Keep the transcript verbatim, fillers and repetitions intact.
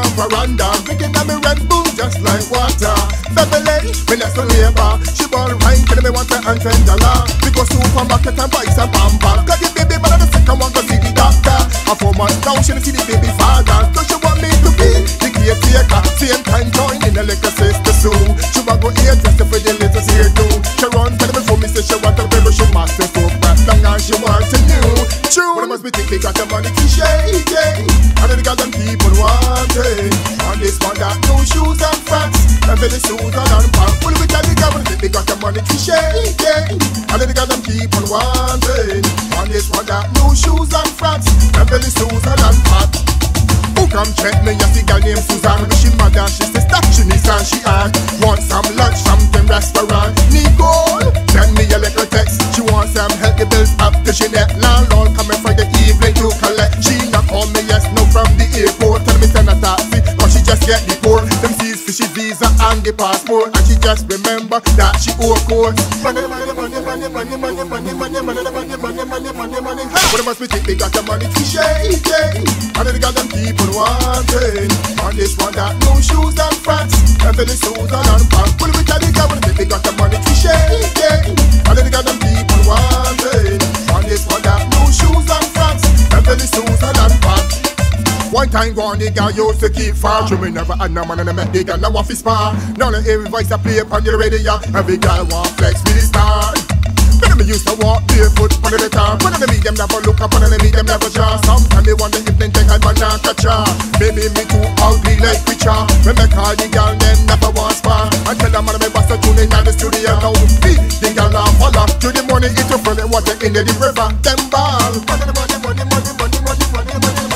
on veranda, drinking on me Red Bull just like water. Beverly, me next to neighbor, she ball wine, tell me want to and ten dollar. We go supermarket and buy some pamper. Cause the baby but the second one go see the doctor. A four months down, she see the baby father. So she want me to be the caretaker. Same time join in the liquor sister soon. She want go eat just for the little here too. She run tell me for me say she want a baby, she master so fast long and she want to new. True, but it must be think they got the money to shake, yeah. And then they got them people wanting. On this one that no shoes and frats, and for the shoes and pants. Well, we tell the government that they got the money to shake, yeah. And then they got them people wanting. On this one that no shoes and frats, and for the shoes and pants. Who come check me? You see girl named Suzanne. She mother, she sister, she niece and she aunt. Want some lunch from them restaurant. Nicole, send me a little text. She wants some healthy bills up to Jeanette. Landlord coming for the evening to collect. She not call me yes, no from the airport. Tell me send a taxi, cause she just get the port. Them sees fishy visa and the passport. And she just remember that she owe court. Money, money, money, money, money, money, money, money, money, money, money, money, money, money. But it must be think they got the money to shake, yeah. And then they got them people wanting. On this one that no shoes and frats, and for the shoes and pants. Well, we tell the government that they got the money to shake, yeah. And then they got them people wanting. On this one that no shoes and frats, and for the shoes and pants. One time gone, the girl used to keep far. She me never had no man and I met the girl now off his spa. Now the every voice I play upon the radio, every girl want flex with the star. When me used to walk barefoot on the top. When I meet them never look up, when I meet them never draw. Sometimes they wonder if they think I'm a catcher. Maybe me too ugly like Witcher. When me call the girl, them never want spar. I tell them man me bust a tune in the studio now. Beat the girl now follow. To the money, it's a funny water in the river. Them ball. Money, money, money, money, money, money, money, money.